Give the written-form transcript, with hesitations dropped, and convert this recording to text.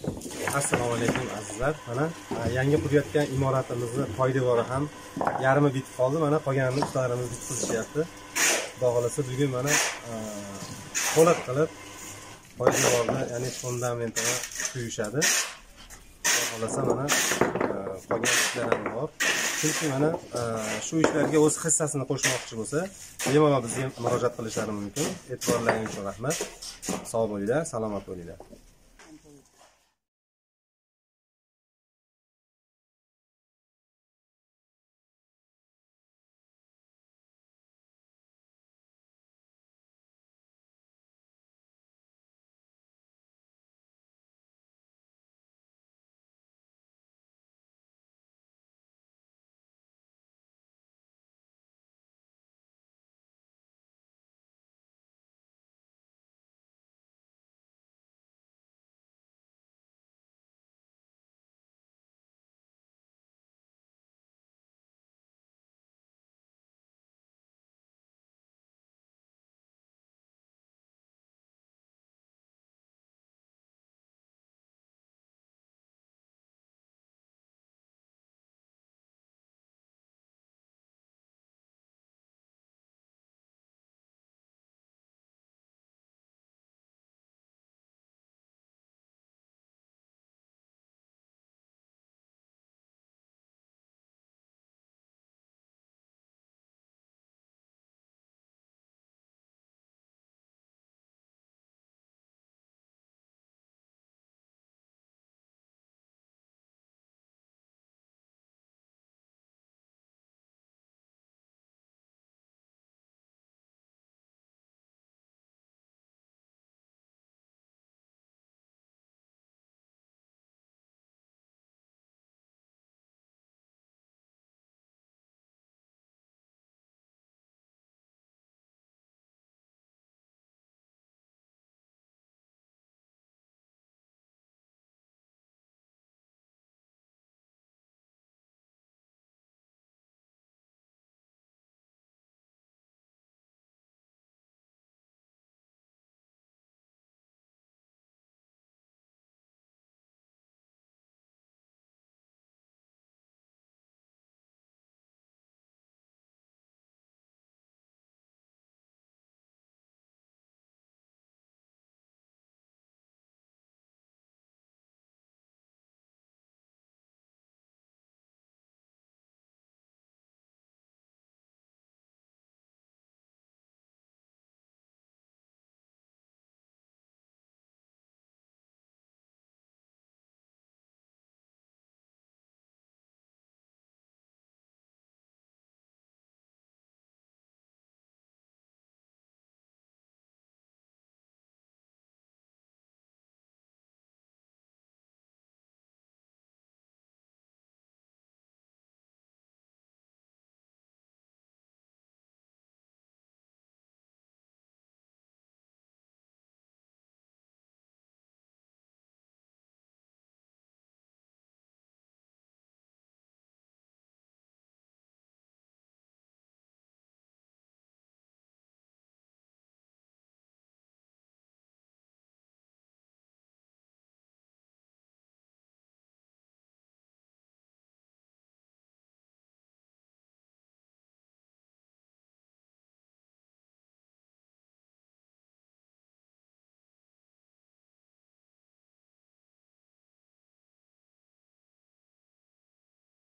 Assalomu alaykum azizlar. Mana yangi qurayotgan imoratimizni poydevori ham yarmi bitib qoldi. Mana qolganini ustalarimiz bitkazishyapti. Xudo xolasa bugun mana to'liq qilib poydevorni, ya'ni fundamentini quyishadi. Xudo xolasa mana qolgan ishlar ham bor. Chunki mana shu ishlarga o'z hissasini qo'shmoqchi bo'lsa, bemalol bizga murojaat qilishlari mumkin. E'tiborlaringiz uchun rahmat. Sog' bo'linglar, salomat bo'linglar.